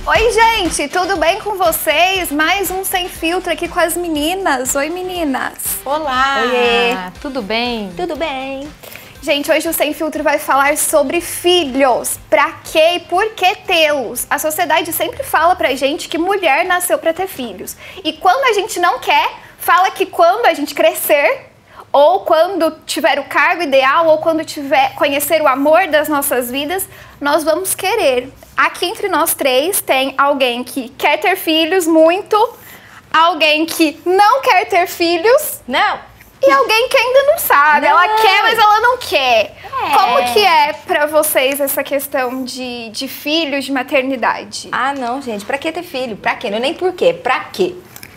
Oi, gente, tudo bem com vocês? Mais um Sem Filtro aqui com as meninas. Oi, meninas. Olá! Oiê. Tudo bem? Tudo bem. Gente, hoje o Sem Filtro vai falar sobre filhos. Pra quê e por que tê-los? A sociedade sempre fala pra gente que mulher nasceu pra ter filhos. E quando a gente não quer, fala que quando a gente crescer, ou quando tiver o cargo ideal, ou quando tiver conhecer o amor das nossas vidas, nós vamos querer. Aqui entre nós três tem alguém que quer ter filhos muito, alguém que não quer ter filhos, Não. e alguém que ainda não sabe. Não. Ela quer, mas ela não quer. Como que é pra vocês essa questão de filhos, de maternidade? Ah, não, gente. Pra que ter filho? Pra quê? Não é nem por quê. Pra quê?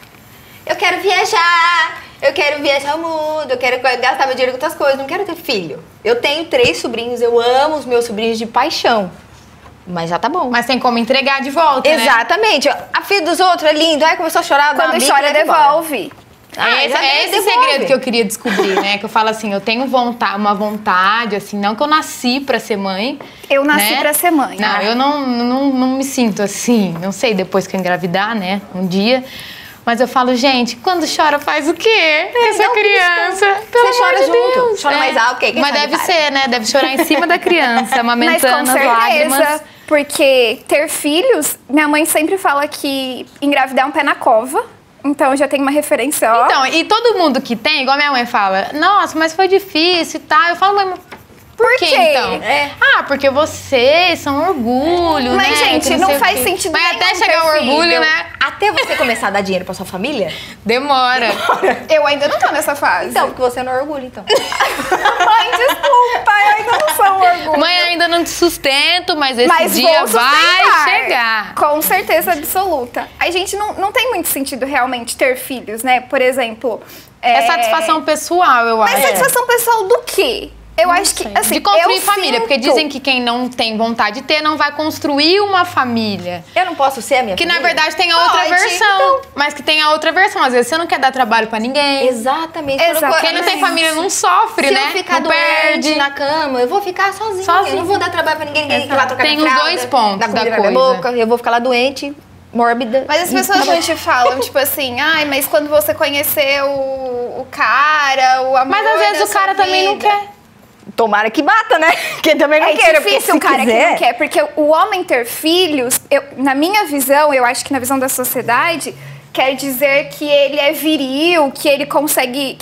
Eu quero viajar. Eu quero viajar o mundo. Eu quero gastar meu dinheiro com outras coisas. Não quero ter filho. Eu tenho 3 sobrinhos. Eu amo os meus sobrinhos de paixão. Mas já tá bom. Mas tem como entregar de volta, né? Exatamente. A filha dos outros é lindo. Aí começou a chorar. dá uma Quando bica, chora, leva embora. devolve. É esse devolve. segredo que eu queria descobrir, né? Que eu falo assim, eu tenho uma vontade, assim, não que eu nasci pra ser mãe. Eu nasci né? pra ser mãe. Não, eu não me sinto assim, não sei, depois que eu engravidar, né? Um dia. Mas eu falo, gente, quando chora faz o quê? Essa criança. Pelo Você chora amor de junto. Deus. Chora mais alto, que Mas deve ser, né? Deve chorar em cima da criança, Mas amamentando com as lágrimas. certeza, porque ter filhos, minha mãe sempre fala que engravidar é um pé na cova. Então eu já tenho uma referência, ó. Então, e todo mundo que tem, igual minha mãe fala, nossa, mas foi difícil e tal. Eu falo, mãe, por quê, então? Ah, porque vocês são orgulho, Mas, né? gente, que não sei o faz quê. sentido Mas nenhum até ter chegar o orgulho, filho. né? Até você começar a dar dinheiro pra sua família? Demora. Eu ainda não tô nessa fase. Então, porque você não é orgulho, então. Mãe, desculpa, eu ainda não sou um orgulho. Mãe, ainda não te sustento, mas esse Mas dia vou vai sustentar. chegar. Com certeza absoluta. A gente não tem muito sentido realmente ter filhos, né? Por exemplo... É satisfação pessoal, eu acho. Mas satisfação pessoal do quê? Eu acho que, assim, de construir eu família, porque sinto- dizem que quem não tem vontade de ter não vai construir uma família. Eu não posso ser a minha Que na família? verdade tem a outra Pode, versão. então. Mas que tem a outra versão. Às vezes você não quer dar trabalho pra ninguém. Exatamente. Exatamente. Quem não tem família não sofre, Se né? eu ficar não doente perde. na cama, eu vou ficar sozinha. Sozinha. Eu não vou dar trabalho pra ninguém. Ninguém vai trocar Tem minha os fralda, dois pontos dar comida da na minha coisa. boca, eu vou ficar lá doente, mórbida. Mas as pessoas não te falam, tipo assim, ai, mas quando você conheceu o cara, o amor Mas às vezes da o cara sua também não vida. quer. Tomara que bata, né? Quem também não É queira, porque difícil se um cara que quiser- não quer, porque o homem ter filhos, na minha visão, eu acho que na visão da sociedade, quer dizer que ele é viril, que ele consegue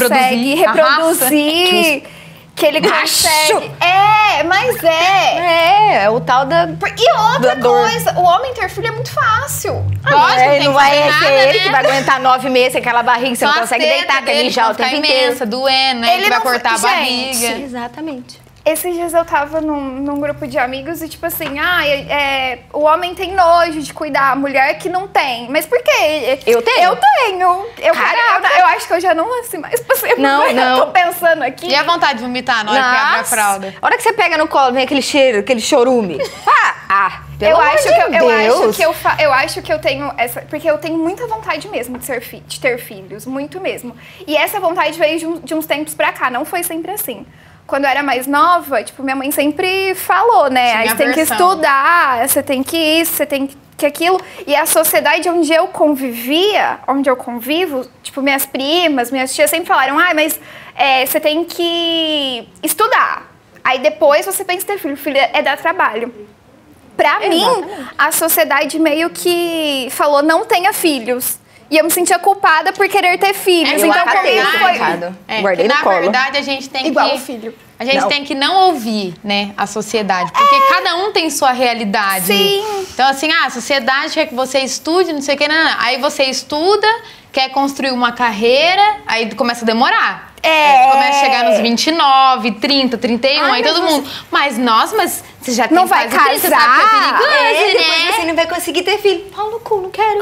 reproduzir, que ele consegue... Mas É o tal da... E outra Da dor. coisa, o homem ter filho é muito fácil. Lógico, É, tem não que vai fazer ser nada, ele né? que vai aguentar 9 meses, aquela barriga que você São não as consegue tetas deitar, quer dele mijar o vão ficar tempo inteiro. imensa, doendo, né? Ele Que vai não- cortar a Gente, barriga. Exatamente. Esses dias eu tava num grupo de amigos e tipo assim, o homem tem nojo de cuidar, a mulher que não tem. Mas por quê? Eu tenho. Eu tenho. Caraca. Eu acho que eu já não nasci mais pra ser Não, mulher. não. Eu tô pensando aqui. E a vontade de vomitar na hora que abre a Nossa, fralda? a hora que você pega no colo, vem aquele cheiro, aquele chorume. Pelo amor de Deus. Eu acho que eu tenho essa, porque eu tenho muita vontade mesmo de ter filhos, muito mesmo. E essa vontade veio de uns tempos pra cá, não foi sempre assim. Quando eu era mais nova, tipo, minha mãe sempre falou, né? Aí você tem que aversão. estudar, você tem que isso, você tem que aquilo. E a sociedade onde eu convivia, onde eu convivo, tipo, minhas primas, minhas tias sempre falaram, mas você tem que estudar. Aí depois você pensa em ter filho. Filho é dar trabalho. Pra mim, a sociedade meio que falou, não tenha filhos. E eu me sentia culpada por querer ter filhos. eu então, acatei comigo esse foi... recado. É, Guardei que no na colo. verdade a gente tem Igual que... o filho. A gente Não. tem que não ouvir, né, a sociedade. Porque cada um tem sua realidade. Sim. Então, assim, a sociedade quer que você estude, não sei o que, não. Aí você estuda, quer construir uma carreira, aí começa a demorar. Começa a chegar nos 29, 30, 31, aí mas todo mundo... Mas, nossa, mas você já tem Não vai quase 30, sabe que é casar? perigoso, Depois você não vai conseguir ter filho. Pau no cu, não quero.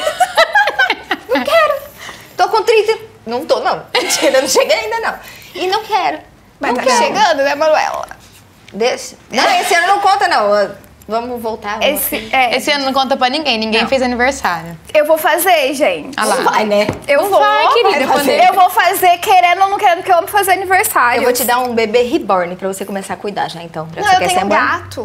Não quero. Tô com 30. Não tô, não. Mentira, não cheguei ainda, não. E não quero. Mas não tá quero. chegando, né, Manuela? Deixa. Não, esse ano não conta, não. Vamos voltar. Esse ano não conta pra ninguém, ninguém fez aniversário. Eu vou fazer, gente. Ah lá. Não vai, né? Eu Não vou. vai, querida, quando- Eu vou fazer querendo ou não querendo, porque eu amo fazer aniversário. Eu vou te dar um bebê reborn pra você começar a cuidar já, então. Já que Não, você eu quer tenho ser um mãe. gato.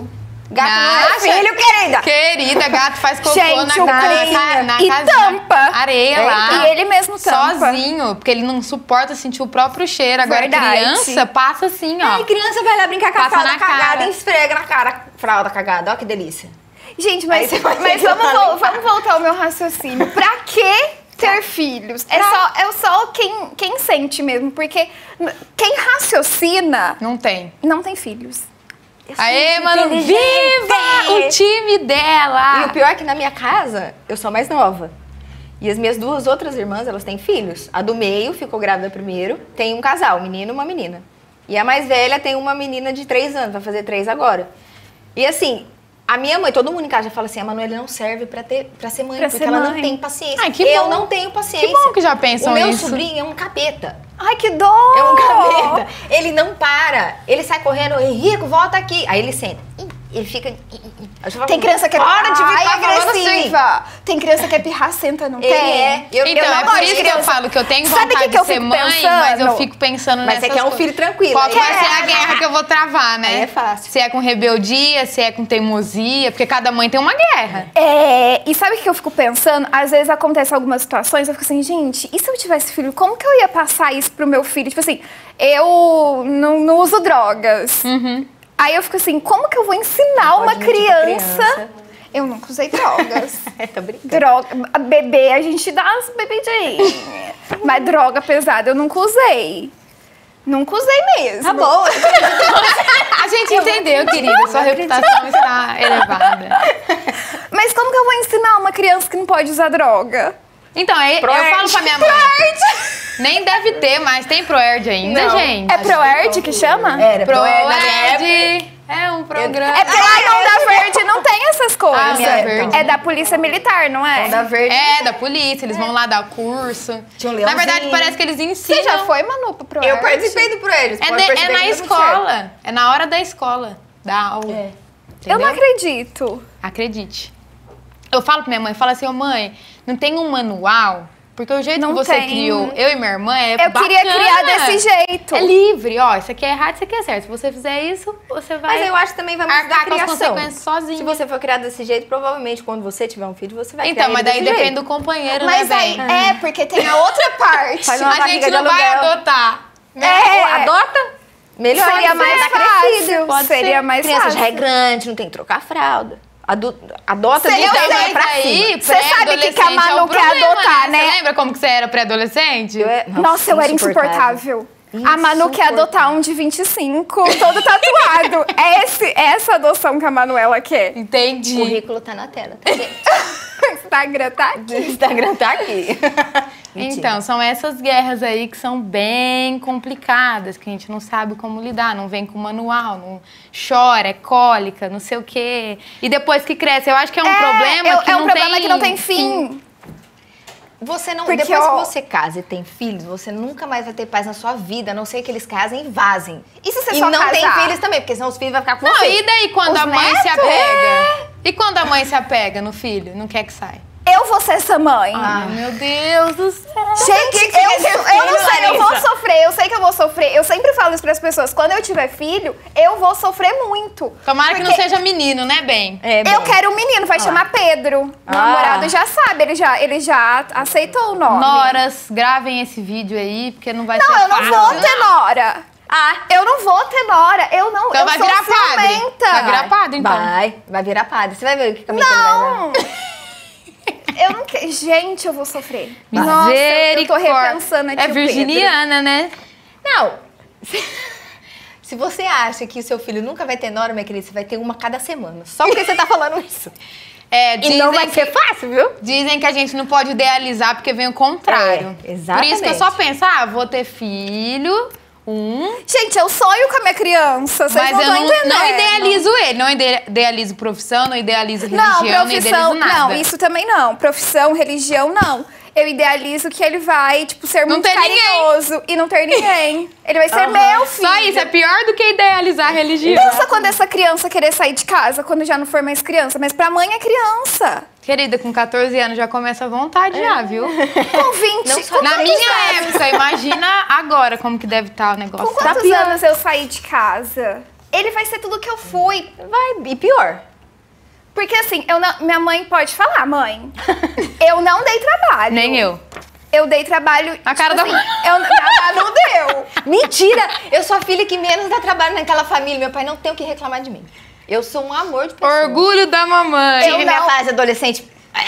Gato não é filho, querida. Querida, gato faz cocô Gente, na e casa. tampa. Areia lá. E ele mesmo tampa. Sozinho, porque ele não suporta sentir o próprio cheiro. Agora criança passa assim, ó. Ai, criança vai lá brincar com a Passa fralda na cagada cara. e esfrega na cara. Fralda cagada, ó que delícia. Gente, mas vamos voltar ao meu raciocínio. Pra que ter filhos? É só quem sente mesmo, porque quem raciocina Não tem. não tem filhos. Aê, mano, viva o time dela! E o pior é que na minha casa, eu sou a mais nova. E as minhas duas outras irmãs, elas têm filhos. A do meio ficou grávida primeiro, tem um casal, um menino e uma menina. E a mais velha tem uma menina de 3 anos, vai fazer 3 agora. E assim, a minha mãe, todo mundo em casa já fala assim, a Manuela não serve pra ser mãe, porque ela não tem paciência. Ai, que eu bom. não tenho paciência. Que bom que já pensam isso. O meu isso. sobrinho é um capeta. Ai, que dó! É um capeta. Ele não para. Ele sai correndo, Henrico, volta aqui. Aí ele senta. Ele fica... Tem criança que é para de ficar agressiva. Tem criança que é pirracenta, não Ele tem? é. Então, não é por gosto de isso que criança. eu falo que eu tenho Sabe vontade que eu de ser fico mãe, pensando? mas eu fico pensando Mas nessas você quer um coisas. filho tranquilo. Qual aí que vai é ser a fácil. guerra que eu vou travar, né? Aí é fácil. Se é com rebeldia, se é com teimosia, porque cada mãe tem uma guerra. E sabe o que eu fico pensando? Às vezes acontece algumas situações, eu fico assim, gente, e se eu tivesse filho, como que eu ia passar isso pro meu filho? Tipo assim, eu não uso drogas. Aí eu fico assim, como que eu vou ensinar uma pode mentir pra criança. Eu nunca usei drogas. Tô brincando. Droga, bebê, a gente dá as bebidinhas. Mas droga pesada eu nunca usei. Nunca usei mesmo. Tá bom. A gente entendeu, querida. Sua reputação está elevada. Mas como que eu vou ensinar uma criança que não pode usar droga? Então, eu falo pra minha mãe. Nem deve ter, mas tem Proerd ainda, Não. gente. É Proerd que chama? Era Proerd na minha época. Proerd é um programa. É porque lá em Onda Verde não tem essas coisas. Ah, Onda Verde. É da Polícia Militar, não é? Onda Verde. É, da polícia, eles vão lá dar curso. Tinha um Na verdade, leãozinho. parece que eles ensinam. Você já foi, Manu, pro Proerd? Eu participei do Proerd. É na escola. É na hora da escola. Da aula. É. Eu não acredito. Acredite. Eu falo pra minha mãe, falo assim, ô mãe, não tem um manual? Porque o jeito Não que você tem. criou, eu e minha irmã, é Eu bacana. queria criar desse jeito. É livre, ó, isso aqui é errado, isso aqui é certo. Se você fizer isso, você vai Mas eu acho que também vai muito da arcar com as criação. consequências sozinho. Se você for criado desse jeito, provavelmente quando você tiver um filho, você vai criar Então, ele mas daí desse depende jeito. do companheiro, Mas né, aí, bem? porque tem a outra parte. Faz uma A gente barriga de não vai aluguel. adotar. Adota. Melhor Seria ainda, mais tá crescido. fácil. Pode Seria ser. mais Criança fácil. já é grande, não tem que trocar a fralda. Adota Sei, desde eu aí sei, pra aí, cima. Você sabe que a pré-adolescente Manu é o quer problema, adotar, né? Você lembra como que você era pré-adolescente? Nossa, eu era insuportável. A Manu quer adotar um de 25, todo tatuado. Essa adoção que a Manuela quer. Entendi. O currículo tá na tela, tá, gente? Instagram tá aqui. O Instagram tá aqui. Mentira. Então, são essas guerras aí que são bem complicadas, que a gente não sabe como lidar, não vem com manual, não chora, é cólica, não sei o quê. E depois que cresce, eu acho que é um problema que é um não problema tem que não tem fim. Você não, Porque depois eu- que você casa e tem filhos, você nunca mais vai ter paz na sua vida, a não ser que eles casem e vazem. E se você E só não tem casar? filhos também, porque senão os filhos vão ficar com Não, você. e daí quando Os a mãe se netos? apega? E quando a mãe se apega no filho, não quer que saia? Eu vou ser essa mãe. Meu Deus do céu. Gente, que você quer ter eu não filho, sei, eu vou Larissa? sofrer, eu sei que eu vou sofrer. Eu sempre falo isso pras pessoas, quando eu tiver filho, eu vou sofrer muito. Tomara que não Porque seja menino, né, bem? É, Eu bem. quero um menino, vai chamar Pedro. Meu namorado já sabe, ele já aceitou o nome. Noras, gravem esse vídeo aí, porque não vai ser Não, eu não fácil. vou ter nora. Eu não vou ter nora. Eu não, Então eu vai sou virar padre. ciumenta. Vai virar padre, então. Vai virar padre. Você vai ver o que caminho que ele vai dar. Não. Eu não quero. Gente, eu vou sofrer. Nossa, eu tô repensando aqui É o virginiana, né? Não. Se você acha que o seu filho nunca vai ter nora, minha querida, você vai ter uma cada semana. Só porque você tá falando isso. É, E não vai ser fácil, viu? Dizem que a gente não pode idealizar porque vem o contrário. É, exatamente. Por isso que eu só penso, vou ter filho, Gente, eu sonho com a minha criança, vocês mas não eu estão entendendo. não idealizo ele, não idealizo profissão, não idealizo religião, Não, não profissão, idealizo nada. não, isso também não. Profissão, religião, não. Eu idealizo que ele vai, tipo, ser Não muito ter ninguém. carinhoso e não ter ninguém. Ele vai ser meu filho. Só isso, é pior do que idealizar a religião. Pensa quando essa criança querer sair de casa, quando já não for mais criança. Mas pra mãe é criança. Querida, com 14 anos já começa à vontade já, viu? Com 20. Não só com Na quantos minha anos? época, imagina agora como que deve estar o negócio. Com quantos anos eu saí de casa? ele vai ser tudo que eu fui. Vai, e pior. Porque assim, minha mãe pode falar, mãe, eu não dei trabalho. Nem eu. Eu dei trabalho. A cara tipo da assim, não deu. Mentira! Eu sou a filha que menos dá trabalho naquela família. Meu pai não tem o que reclamar de mim. Eu sou um amor de pessoa. Orgulho da mamãe. Tive minha fase adolescente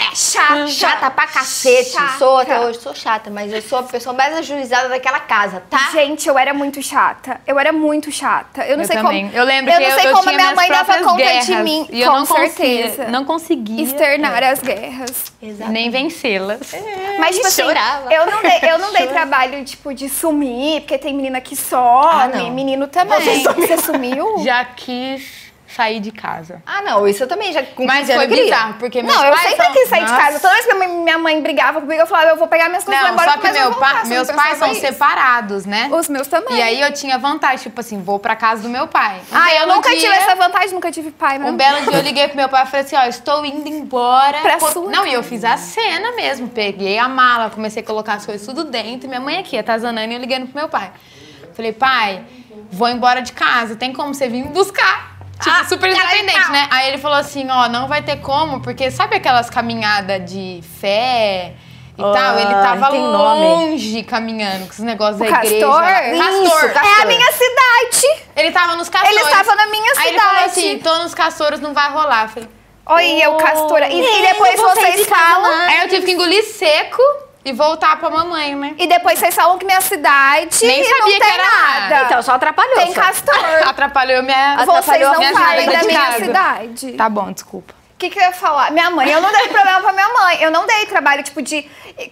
chata pra cacete. Chata. Sou até hoje, sou chata, mas eu sou a pessoa mais ajuizada daquela casa, tá? Gente, eu era muito chata. Eu era muito chata. Eu não sei também. como. Eu lembro eu que não sei eu como tinha minha minhas mãe dava próprias conta guerras, de mim. e eu com não certeza. Não conseguia externar as guerras. nem vencê-las. Mas, tipo assim, chorava. eu não dei trabalho, tipo, de sumir, porque tem menina que some, não. menino também. Você sumiu? Já quis sair de casa. Ah, não, isso eu também já com Mas 15 anos foi eu queria. bizarro, porque meus Não, eu pais sempre são... quis sair de Nossa. casa. Toda vez que minha mãe brigava comigo, eu falava, eu vou pegar minhas coisas e vou Não, embora. só que mas eu vou voltar. meus Você não pais pensava são isso? separados, né? Os meus também. E aí eu tinha vantagem, tipo assim, vou pra casa do meu pai. Eu nunca tive essa vantagem, nunca tive pai, né? Um belo dia eu liguei pro meu pai e falei assim, ó, estou indo embora. Pra sua Não, e eu fiz a cena mesmo. Peguei a mala, comecei a colocar as coisas tudo dentro. E minha mãe aqui, atazanando, e eu ligando pro meu pai. Falei, pai, vou embora de casa. Tem como você vir me buscar? Tipo, super independente, né? Aí ele falou assim, ó, não vai ter como, porque sabe aquelas caminhadas de fé e tal? Ele tava tem longe caminhando com esses negócios da Castor? igreja. lá. Isso, Castor. É a minha cidade. Ele tava nos castores. Ele estava na minha Aí ele falou cidade. assim, tô nos castores, não vai rolar. Eu falei, Olha, o Castora. E depois vocês falam... aí eu tive que engolir seco e voltar pra mamãe, né? E depois vocês falam que minha cidade Nem sabia não que tem era nada. Então, só atrapalhou. Tem só. Castor. Atrapalhou minha... Vocês não minha falem saída da de minha casa. cidade. Tá bom, desculpa. O que eu ia falar? Minha mãe, eu não dei problema pra minha mãe. Eu não dei trabalho, tipo, de...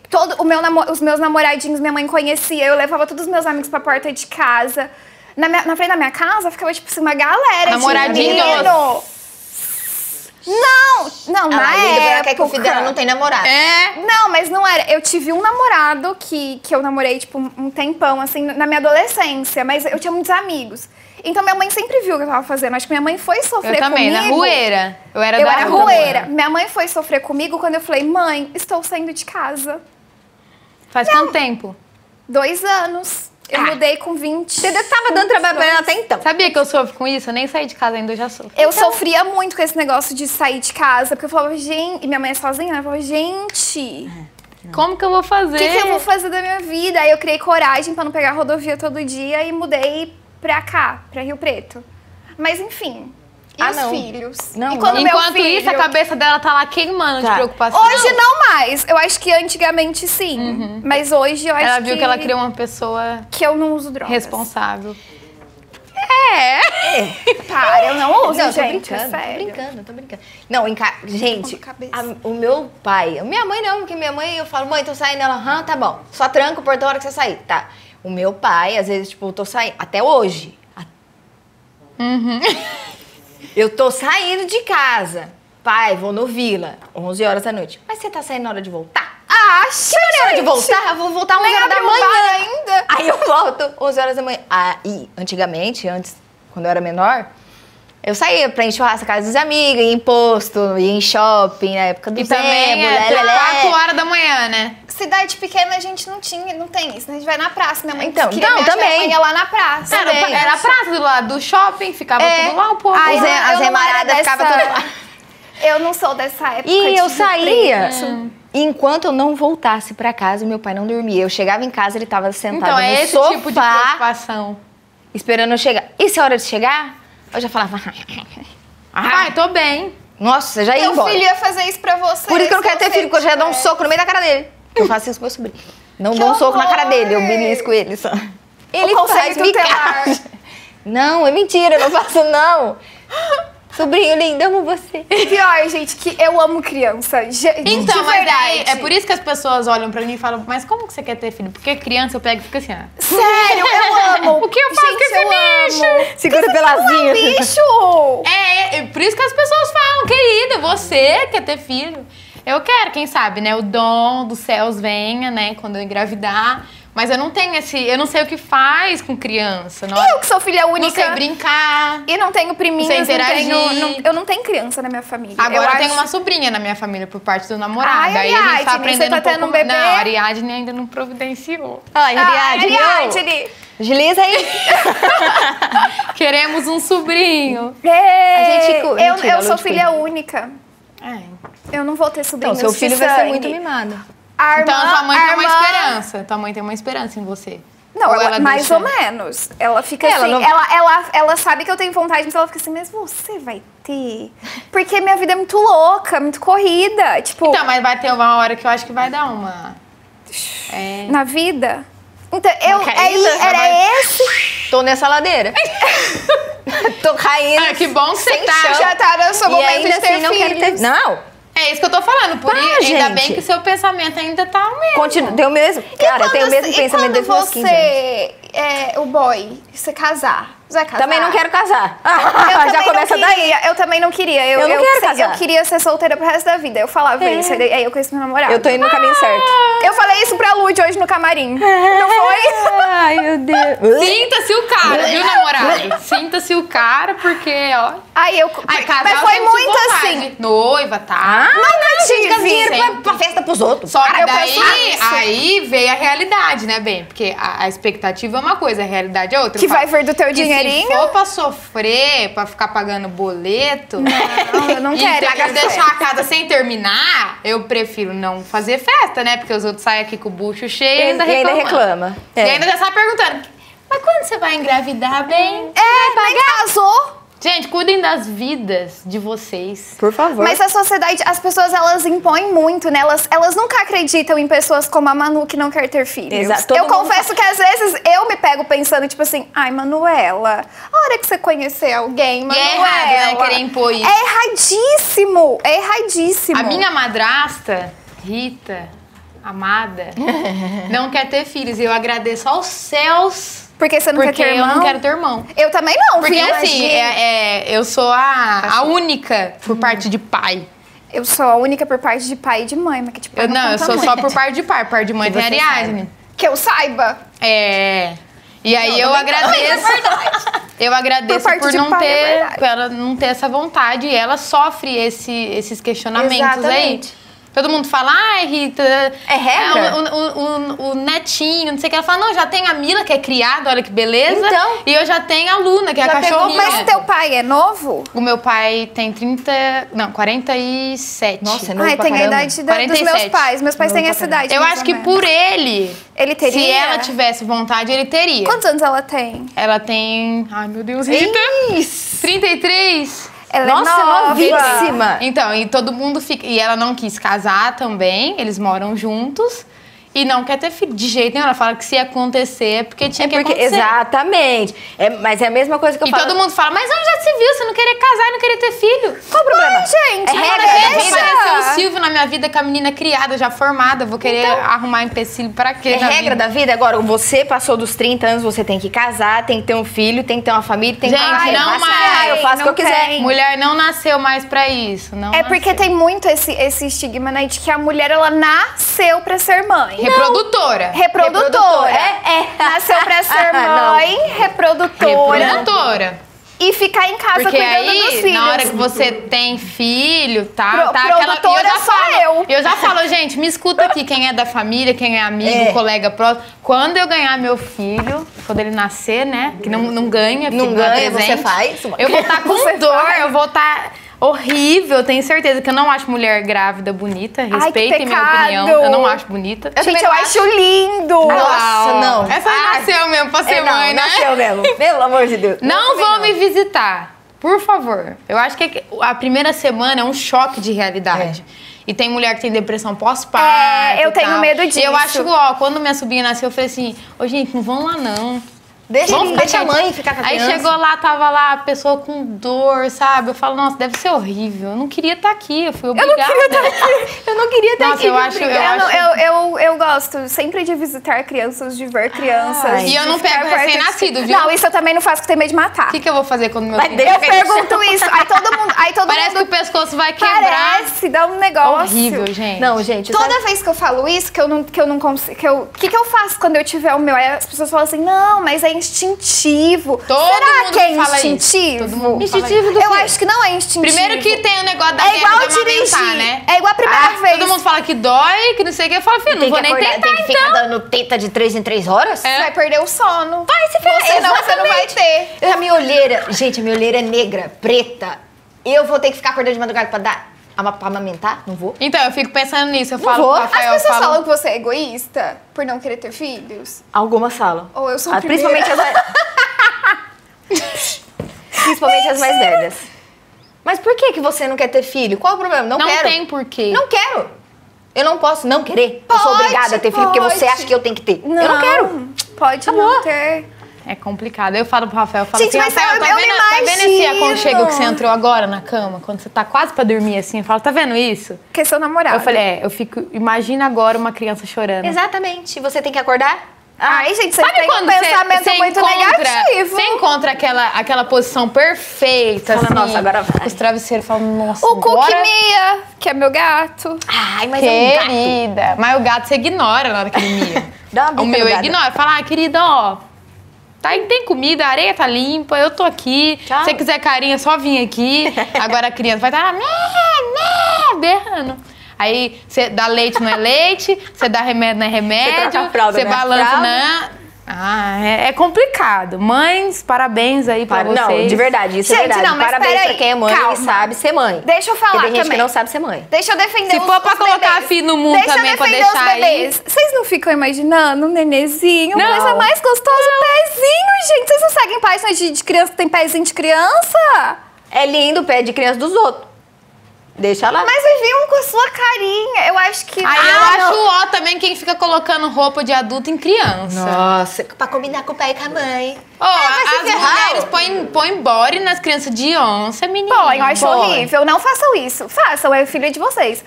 os meus namoradinhos, minha mãe conhecia. Eu levava todos os meus amigos pra porta de casa. Na frente da minha casa, ficava, tipo assim, uma galera Namoradinhos. de menino. Não, na Ela liga pra ela, quer que o filho dela época... não tem namorado. É. Não, mas não era. Eu tive um namorado que eu namorei, tipo, um tempão, assim, na minha adolescência. Mas eu tinha muitos amigos. Então, minha mãe sempre viu o que eu tava fazendo. Acho que minha mãe foi sofrer Eu também, comigo. na rueira. Eu era Eu da era rua. rueira. Minha mãe foi sofrer comigo quando eu falei, mãe, estou saindo de casa. Faz quanto tempo? 2 anos. Eu mudei com 20. Você tava dando trabalho pra ela até então. Sabia que eu sofro com isso? Eu nem saí de casa ainda, eu já sofro. Eu sofria muito com esse negócio de sair de casa, porque eu falava, gente... E minha mãe é sozinha, né? Eu falava, gente... Como que eu vou fazer? O que eu vou fazer da minha vida? Aí eu criei coragem pra não pegar a rodovia todo dia e mudei pra cá, pra Rio Preto. Mas enfim, e os não. filhos? Não, e quando meu Enquanto filho... isso, a cabeça dela tá lá queimando de Tá. preocupação. Hoje não mais. Eu acho que antigamente sim. Mas hoje eu acho Ela viu que ela criou uma pessoa que eu não uso drogas. responsável. Para, eu não uso, Não, eu tô gente. brincando, sério. tô brincando. Não, gente, cabeça. o meu pai, minha mãe não, porque minha mãe, eu falo, mãe, tô saindo, ela, tá bom, só tranca o portão na hora que você sair, tá. O meu pai, às vezes, tipo, eu tô saindo, até hoje. Eu tô saindo de casa. Pai, vou no Vila, 11 horas da noite. Mas você tá saindo na hora de voltar? Acha, Que hora de voltar? Eu vou voltar 11 Nem horas da abriu o manhã. bar ainda. Aí eu volto 11 horas da manhã. E antigamente, quando eu era menor, eu saía pra ir churrasco na casa dos amigos, ia em posto, ia em shopping, na época do E Zé, também é lelé. 4 horas da manhã, né? Cidade pequena a gente não tem isso, né? A gente vai na praça. Minha mãe Então, queria não, viajar, também. minha mãe ia lá na praça. Era a praça do lado do shopping, ficava tudo lá um pouco. Ai, As eu não era remaradas ficavam dessa- tudo lá. Eu não sou dessa época. E de eu Rio saía. Preto. Enquanto eu não voltasse pra casa, meu pai não dormia. Eu chegava em casa, ele tava sentado Então, é no esse sofá, tipo de preocupação. esperando eu chegar. E se é hora de chegar? Eu já falava... Ai, tô bem. Nossa, eu já ia Meu embora. filho ia fazer isso pra você. Por isso que eu não quero ter se filho, porque eu já ia dar um você soco no meio da cara dele. Eu faço isso com meu sobrinho. Não Que dou um soco na cara horror! dele, eu belisco ele só. Ele conselho faz tutelar. micagem. Não, é mentira, eu não faço não. Sobrinho lindo, amo você. Pior, gente, que eu amo criança. Então, de mas verdade. aí, é por isso que as pessoas olham pra mim e falam, mas como que você quer ter filho? Porque criança eu pego e fico assim, Sério, eu amo. O que eu faço Gente, com esse eu amo. Segura pelas linhas. Bicho! É por isso que as pessoas falam, querida, você quer ter filho? Eu quero, quem sabe, né? O dom dos céus venha, né? Quando eu engravidar. Mas eu não tenho eu não sei o que faz com criança. Eu que sou filha Não sei única. brincar. E não tenho priminhos, Sem não interagir. eu não tenho criança na minha família. Agora eu tenho acho- uma sobrinha na minha família por parte do namorado. Ai, Aí a gente tá Ariadne, aprendendo você tá um pouco. tendo um bebê? Não, a Ariadne ainda não providenciou. Ai, Ai, Ariadne, Ariadne. Agiliza aí. Queremos um sobrinho. A gente eu sou filha única. Eu não vou ter sobrinhos. Então, seu filho vai ser muito mimado. Então, tua mãe tem uma esperança. Tua mãe tem uma esperança em você. Não, ela mais ou menos. Ela fica assim, ela sabe que eu tenho vontade, mas ela fica assim, mas você vai ter? Porque minha vida é muito louca, muito corrida, tipo... Então, mas vai ter uma hora que eu acho que vai dar uma... Na vida? Então, esse... Tô nessa ladeira. Tô caindo. Que bom que você tá. chão. Já tá no seu E momento ainda de ter assim, não quero ter... Não. É isso que eu tô falando. Por isso, ainda gente. bem que o seu pensamento ainda tá o mesmo. Continua, tem o mesmo. Cara, eu tenho o mesmo pensamento desde meus 15 anos. O boy, você casar. Você vai casar? Também não quero casar. Já começa daí. Eu também não queria. Eu não quero casar. Eu queria ser solteira pro resto da vida. Eu falava isso. Aí eu conheci meu namorado. Eu tô indo no caminho certo. Eu falei isso pra Lud hoje no camarim. Não foi? Ai, meu Deus. Sinta-se o cara, viu, namorado? Sinta-se o cara, porque, ó... casar mas foi muito assim. Noiva, tá? Nunca tive dinheiro pra festa pros outros. Só que eu daí, penso aí veio a realidade, né, bem? Porque a expectativa é uma coisa, a realidade é outra. Que vai vir do teu dinheirinho. Se for pra sofrer, pra ficar pagando boleto... Não, eu não quero. E deixar a casa sem terminar, eu prefiro não fazer festa, né? Porque os outros saem aqui com o bucho cheio e ainda reclama. E ainda já está perguntando, mas quando você vai engravidar, bem? Nem casou. Gente, cuidem das vidas de vocês. Por favor. Mas a sociedade, as pessoas, elas impõem muito, né? Elas nunca acreditam em pessoas como a Manu, que não quer ter filhos. Exato. Eu confesso que às vezes eu me pego pensando, tipo assim, ai, Manuela, a hora que você conhecer alguém, Manuela... E é errado, né, querer impor isso. É erradíssimo, é erradíssimo. A minha madrasta, Rita, amada, não quer ter filhos. E eu agradeço aos céus... Porque você não quer ter irmão? Eu não quero ter irmão. Eu também não. Porque assim, eu sou a única por parte de pai. Eu sou a única por parte de pai e de mãe, mas que tipo... Eu sou só por parte de pai. Por parte de mãe tem a Ariadne. Que eu saiba. E aí eu agradeço. Eu agradeço por não ter, por ela não ter essa vontade. E ela sofre esses questionamentos aí. Todo mundo fala, ai, Rita... É regra? O netinho, não sei o que. Ela fala, não, já tem a Mila, que é criada, olha que beleza. Então? E eu já tenho a Luna, que é a cachorrinha. Mas teu pai é novo? O meu pai tem 47. Nossa, é novo pra tem caramba. a idade dos meus pais. Meus pais têm essa idade. Eu acho que por ele teria? Se ela tivesse vontade, ele teria. Quantos anos ela tem? Ela tem... Ai, meu Deus, Rita. 33. Ela Nossa, é nova. novíssima. Então, e todo mundo fica... E ela não quis casar também, eles moram juntos. E não quer ter filho de jeito nenhum. Ela fala que se acontecer é porque tinha que acontecer. Exatamente. Mas é a mesma coisa que eu falo. E todo mundo fala, mas onde já se viu? Você não querer casar e não querer ter filho? Qual o problema? Gente, é regra da vida. Apareceu o Silvio na minha vida com a menina criada, já formada. Vou querer arrumar empecilho pra quê? É regra da vida. Agora, você passou dos 30 anos, você tem que casar, tem que ter um filho, tem que ter uma família, tem que ter Gente, não mais. Eu faço o que eu quiser. Mulher não nasceu mais pra isso. Não nasceu. Porque tem muito esse estigma, né? De que a mulher, ela nasceu pra ser mãe. Reprodutora. Nasceu pra ser mãe, reprodutora. E ficar em casa porque cuidando aí, dos filhos. Na hora que você tem filho, tá? Produtora Eu já falo, gente, me escuta aqui, quem é da família, quem é amigo, colega próximo. Quando eu ganhar meu filho, quando ele nascer, né? Que não ganha, não ganha, você faz. Eu vou estar com dor, eu vou estar horrível. Eu tenho certeza que eu não acho mulher grávida bonita. Respeitem minha opinião. Eu não acho bonita. Gente, eu acho lindo. Nossa, não. Essa nasceu mesmo pra ser mãe, né? Nasceu mesmo. Pelo amor de Deus. Não vão me visitar. Por favor. Eu acho que a primeira semana é um choque de realidade. E tem mulher que tem depressão pós-parto. Eu tenho medo disso. E eu acho, quando minha sobrinha nasceu, eu falei assim, gente, não vão lá não. Deixa a mãe ficar com a criança. Aí chegou lá, tava lá a pessoa com dor, sabe? Eu falo, nossa, deve ser horrível. Eu não queria estar aqui, eu fui obrigada. Eu não queria estar aqui. Eu gosto sempre de visitar crianças, de ver crianças. E eu não pego recém-nascido, viu? Não, isso eu também não faço, que tem medo de matar. O que eu vou fazer quando meu filho... Eu pergunto isso, aí todo mundo... Parece que o pescoço vai quebrar. Parece, dá um negócio. Horrível, gente. Não, gente... Toda vez que eu falo isso, que eu não consigo... O que eu faço quando eu tiver o meu? Aí as pessoas falam assim, não, mas é instintivo. Será que é instintivo? Instintivo do quê? Eu acho que não é instintivo. Primeiro que tem o negócio da guerra de amamentar, né? É igual a primeira vez. Todo mundo fala que dói, que não sei o que. Eu falo, filho, não vou nem tentar, tem que ficar dando teta de 3 em 3 horas? Você vai perder o sono. Vai se ferrar. Você não vai ter. A minha olheira, gente, a minha olheira é negra, preta. Eu vou ter que ficar acordando de madrugada pra dar... Pra amamentar? Não vou. Então, eu fico pensando nisso. Eu Não falo vou. pro Rafael, As pessoas falam que você é egoísta por não querer ter filhos? Algumas falam. Ou eu sou a primeira. Principalmente Principalmente as mais velhas. Mas por que você não quer ter filho? Qual o problema? Não quero. Não tem porquê. Não quero. Eu não posso não querer. Eu sou Pode, obrigada a ter filho porque você acha que eu tenho que ter. Eu não quero. Pode não ter. É complicado. Eu falo pro Rafael, eu falo Gente, assim, mas Rafael, eu tá vendo esse imagino. aconchego que você entrou agora na cama? Quando você tá quase pra dormir assim, eu falo, tá vendo isso? Que é seu namorado. Eu falei, eu fico, imagina agora uma criança chorando. Exatamente. Você tem que acordar? Ai, gente, você Sabe tem um quando pensamento muito negativo. Você encontra aquela posição perfeita, Fala, assim, nossa, agora vai. os travesseiros falam, nossa, O Cookie agora... Mia, que é meu gato. Ai, mas é um gato. Querida, mas o gato você ignora na hora que ele mia. Dá uma bica O meu no gato. ignora, fala, querida, ó, tem comida, a areia tá limpa, eu tô aqui. Tchau. Se você quiser carinho, é só vir aqui. Agora a criança vai estar lá, berrando. Aí você dá leite, não é leite, você dá remédio, não é remédio. Você troca a fralda, você não é balança, fralda. não. É complicado. Mães, parabéns aí pra vocês. Não, de verdade, isso é Gente, verdade. não, mas Parabéns peraí, pra quem é mãe calma. e sabe ser mãe. Deixa eu falar Porque tem gente também. que não sabe ser mãe. Deixa eu defender Se os for pra colocar bebês. a filha no mundo Deixa também, eu pra defender deixar os aí. bebês. Vocês não ficam imaginando um nenezinho? Não. Coisa mais gostosa, pezinho, gente. Vocês não seguem páginas de criança que tem pezinho de criança? É lindo o pé de criança dos outros. Deixa lá. Mas viviam com a sua carinha. Eu acho que... Aí eu acho ó também quem fica colocando roupa de adulto em criança. Nossa, pra combinar com o pai e com a mãe. Ó, vai se as ferrar. mulheres põem body nas crianças de onça, menina. Pô, eu acho Põe. horrível. Não façam isso. Façam, é filha de vocês.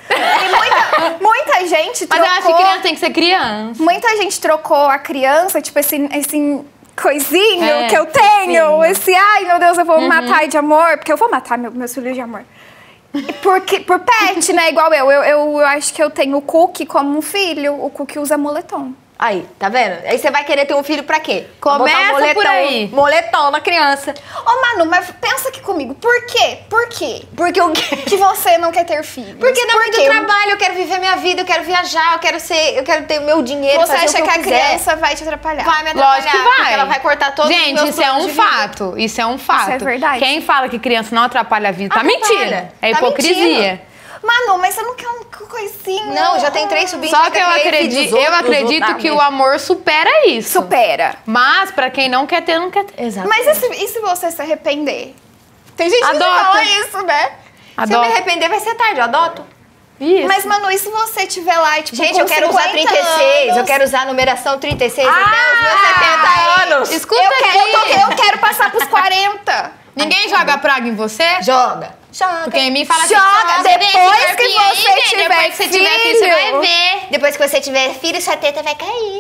E muita gente Mas trocou... eu acho que criança tem que ser criança. Muita gente trocou a criança, tipo, esse coisinho É, que eu tenho. fofinho. Esse, ai, meu Deus, eu vou matar de amor. Porque eu vou matar meus filhos de amor. Por pet, né? Igual eu acho que eu tenho o Cookie como um filho. O Cookie usa moletom. Aí, tá vendo? Aí você vai querer ter um filho pra quê? Pra Começa botar moletom, por aí. Moletom na criança. Ô, Manu, mas pensa aqui comigo. Por quê? Por quê? Porque o quê? Que você não quer ter filhos? Porque não, Por porque quê? eu trabalho, eu quero viver minha vida, eu quero viajar, eu quero ter o meu dinheiro, Você fazer acha o que eu a quiser. criança vai te atrapalhar? Vai me atrapalhar, Lógico que vai. porque ela vai cortar todos os Gente, meus isso é planos um de vida. fato. Isso é um fato. é verdade. Quem fala que criança não atrapalha a vida tá Atrapalha. mentindo. É Tá hipocrisia. mentindo. Manu, mas você não quer um coisinho? Não, já tem 3 sobrinhos. Só já que eu criei filhos dos acredito, outros, que o amor supera isso. Supera. Mas pra quem não quer ter, não quer ter. Exato. Mas e se você se arrepender? Tem gente que Adota. fala isso, né? Se eu me Adota. arrepender, vai ser tarde, eu adoto. Isso. Mas, Manu, e se você tiver lá, tipo, Gente, com eu quero usar 50 36, anos? eu quero usar a numeração 36 até os meus 70 anos. Escuta Eu quero passar pros 40. Ninguém joga praga em você? Joga. Porque em mim fala assim, Joga, "Você deixa depois esse que corpinho aí, você gente, tiver depois que você tiver filho, você vai filho." ver. Depois que você tiver filho, sua teta vai cair.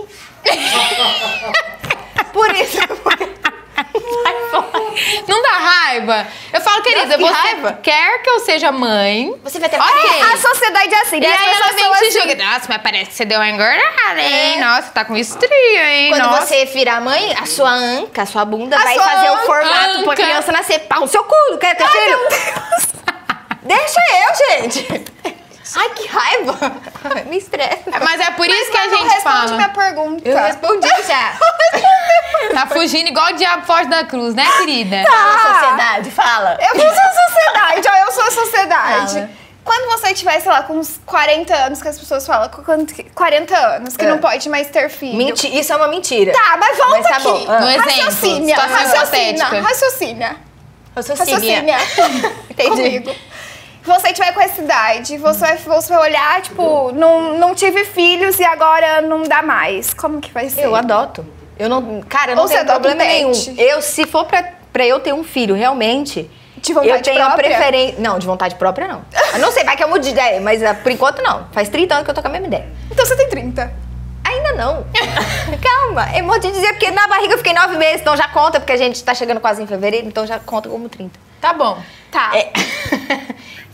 Por isso. Sai fora. Não dá raiva? Eu falo, querida, Nossa, que você raiva. quer que eu seja mãe? Você vai ter Ok. A sociedade é assim, E né? As aí ela pessoas vem são te assim. jogar. Nossa, mas parece que você deu uma engordada, hein? Nossa, tá com estria, hein? Quando Nossa. você virar mãe, a sua anca, a sua bunda A vai sua fazer o formato pra anca. criança nascer. Pau no seu cu, quer ter filho? Meu Deus. Deixa eu, gente. Ai, que raiva. Me estressa. Mas é por isso que a Não gente responde fala. minha pergunta. Eu respondi já. Tá fugindo igual o diabo foge da cruz, né, querida? Sociedade, fala. Eu sou a sociedade, ó, eu sou a sociedade. Fala. Quando você tiver, sei lá, com uns 40 anos, que as pessoas falam, 40 anos, que não pode mais ter filho. Mentira, isso é uma mentira. Tá, mas volta Mas tá aqui. bom. No exemplo, Raciocínio, situação hipotética. raciocínio. Raciocínio. Entendi. Comigo. Você tiver com essa idade, você vai olhar, tipo, não tive filhos e agora não dá mais. Como que vai ser? Eu adoto. Eu não, cara, eu não Ou você tenho adota problema um pet? nenhum. Se for pra eu ter um filho, realmente, De vontade eu tenho a própria? preferência. Não, de vontade própria não. Eu não sei, vai que eu mude de ideia, mas por enquanto não. Faz 30 anos que eu tô com a mesma ideia. Então você tem 30. Ainda não. Calma. É bom te dizer, porque na barriga eu fiquei 9 meses, então já conta, porque a gente tá chegando quase em fevereiro, então já conta como 30. Tá bom. Tá.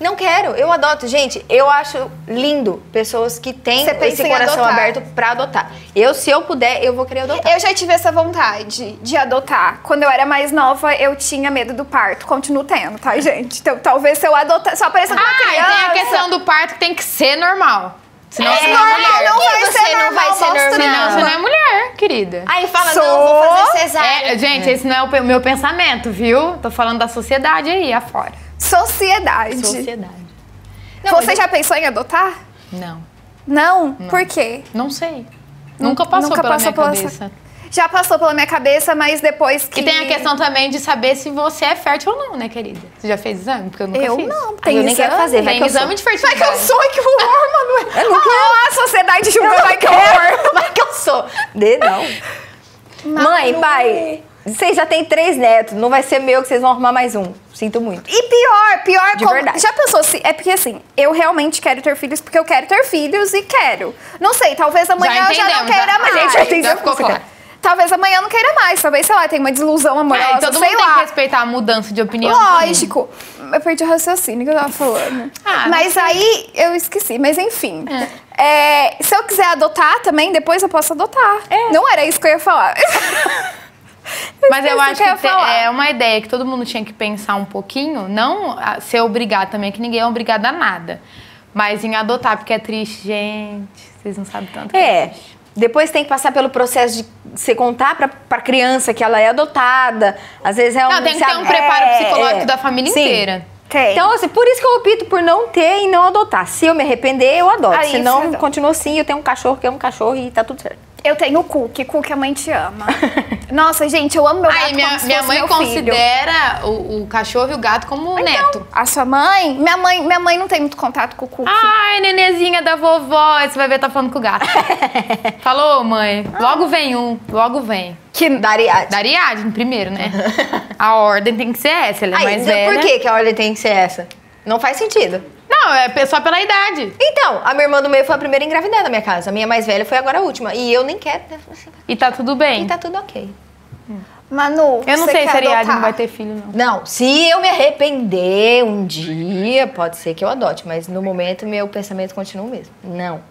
Não quero, eu adoto. Gente, eu acho lindo pessoas que têm esse coração aberto pra adotar. Se eu puder, eu vou querer adotar. Eu já tive essa vontade de adotar. Quando eu era mais nova, eu tinha medo do parto. Continuo tendo, tá, gente? Então, talvez se eu adotar, só apareça com uma criança... e tem a questão do parto que tem que ser normal. Senão você não não é mulher. Não vai ser normal. Senão você não é mulher, querida. Aí fala, não, vou fazer cesárea. Gente, esse não é o meu pensamento, viu? Tô falando da sociedade aí, afora. Sociedade. Não, você já pensou em adotar? Não. Não? Por quê? Não sei. Nunca passou pela minha cabeça. Já passou pela minha cabeça, mas depois que... E tem a questão também de saber se você é fértil ou não, né, querida? Você já fez exame? Porque eu nunca fiz. Eu não, tem eu nem quero fazer. Tem exame de fertilidade. Vai que eu sou, que horror, mano. Eu não quero. A sociedade julga, vai que horror. Vai que eu sou. Não. Mãe, pai, vocês já têm 3 netos. Não vai ser meu que vocês vão arrumar mais um. Sinto muito. E pior de verdade. Já pensou se... É porque assim, eu realmente quero ter filhos porque eu quero ter filhos e quero. Não sei, talvez amanhã eu já não queira mais. A gente já entendeu. Ficou claro. Talvez amanhã eu não queira mais. Talvez, sei lá, tenha uma desilusão amorosa, todo sei mundo lá. tem que respeitar a mudança de opinião. Lógico. Eu perdi o raciocínio que eu tava falando. Mas aí eu esqueci. Mas enfim. Se eu quiser adotar também, depois eu posso adotar. Não era isso que eu ia falar. Mas eu acho que é uma ideia que todo mundo tinha que pensar um pouquinho. Não ser obrigado também, que ninguém é obrigado a nada. Mas em adotar, porque é triste, gente. Vocês não sabem tanto que é triste. Depois tem que passar pelo processo de você contar pra criança que ela é adotada. Às vezes é tem que ter um preparo psicológico da família inteira. Tem. Então, assim, por isso que eu opto por não ter e não adotar. Se eu me arrepender, eu adoto. Senão, continua assim, eu tenho um cachorro que é um cachorro e tá tudo certo. Eu tenho o Cookie a mãe te ama. Nossa, gente, eu amo meu gato como se minha mãe meu considera o cachorro e o gato como neto. A sua mãe? Minha mãe não tem muito contato com o Cookie. Ai, nenezinha da vovó. Você vai ver, tá falando com o gato. Falou, mãe. Logo vem logo vem. Que Dariade. Dariade, primeiro, né? A ordem tem que ser essa, ela é mais velha. Por que a ordem tem que ser essa? Não faz sentido. Não, é só pela idade. Então, a minha irmã do meio foi a primeira a engravidar na minha casa. A minha mais velha foi agora a última. E eu nem quero. E tá tudo bem. E tá tudo ok. Manu, eu não sei se a Ariadne adotar? não vai ter filho, não. Não, se eu me arrepender um dia, pode ser que eu adote. Mas no momento, meu pensamento continua o mesmo. Não.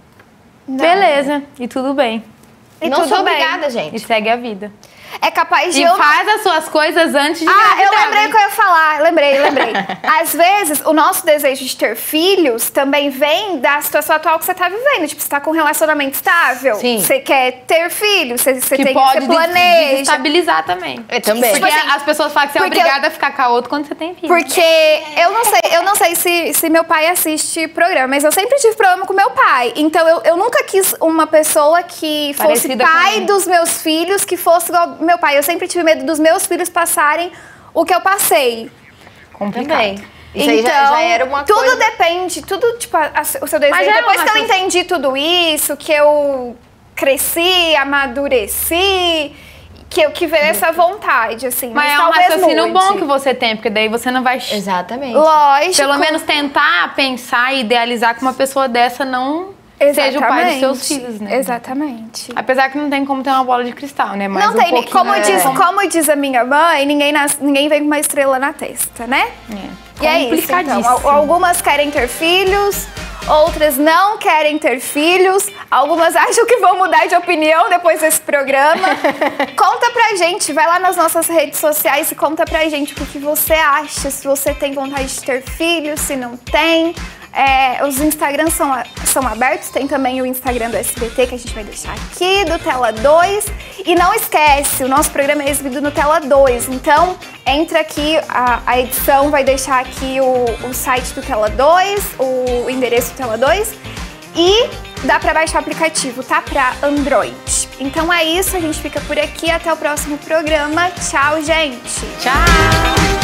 Beleza, e tudo bem. Não sou obrigada, gente. E segue a vida. É capaz de faz as suas coisas antes de engravidar. Eu lembrei o que eu ia falar. Lembrei. Às vezes, o nosso desejo de ter filhos também vem da situação atual que você tá vivendo. Tipo, você tá com um relacionamento estável. Sim. Você quer ter filhos, você pode planeja. desestabilizar também. Eu também. Porque as pessoas falam que você é obrigada a ficar com a outra quando você tem filho. Porque eu não sei se meu pai assiste programa, mas eu sempre tive problema com meu pai. Então, eu nunca quis uma pessoa que fosse Parecida pai dos meus filhos, que fosse igual meu pai. Eu sempre tive medo dos meus filhos passarem o que eu passei. Complicado. Também. Isso aí já era uma tudo coisa... depende, tipo, o seu desejo. Depois que eu entendi tudo isso, que eu cresci, amadureci, que veio essa vontade, assim. Mas é um raciocínio bom que você tem, porque daí você não vai... Exatamente. Lógico. Pelo menos tentar pensar e idealizar que uma pessoa dessa não... Exatamente. Seja o pai dos seus filhos, né? Exatamente. Apesar que não tem como ter uma bola de cristal, né? Mas não tem, como diz a minha mãe, ninguém vem com uma estrela na testa, né? E é isso, então. Algumas querem ter filhos, outras não querem ter filhos, algumas acham que vão mudar de opinião depois desse programa. Conta pra gente, vai lá nas nossas redes sociais e conta pra gente o que você acha, se você tem vontade de ter filhos, se não tem. Os Instagrams são abertos, tem também o Instagram do SBT que a gente vai deixar aqui, do Tela 2. E não esquece, o nosso programa é exibido no Tela 2, então entra aqui, a edição vai deixar aqui o site do Tela 2, o endereço do Tela 2. E dá pra baixar o aplicativo, tá? Pra Android. Então é isso, a gente fica por aqui, até o próximo programa. Tchau, gente! Tchau!